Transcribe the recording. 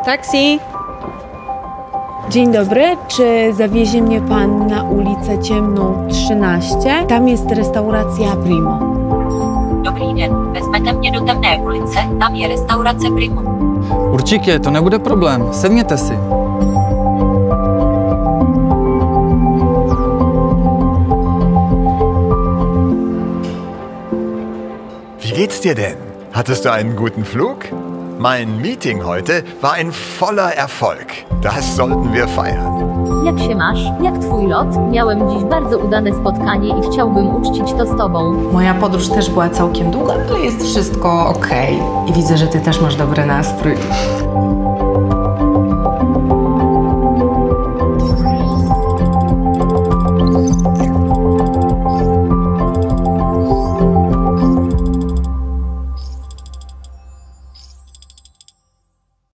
Taksi! Dzień dobry, czy zawiezie mnie pan na ulicę Ciemną 13? Tam jest restauracja Primo. Dobrý den, vezmete mě do Temné ulice, tam je restaurace Primo. Určitě, to nebude problém, sedněte si. Wie geht's dir denn? Hattest du einen guten Flug? Mein Meeting heute war ein voller Erfolg. Das sollten wir feiern. Jak się masz? Jak twój lot? Miałem dziś bardzo udane spotkanie i chciałbym uczcić to z tobą. Moja podróż też była całkiem długa, to jest wszystko okej. I widzę, że ty też masz dobry nastrój.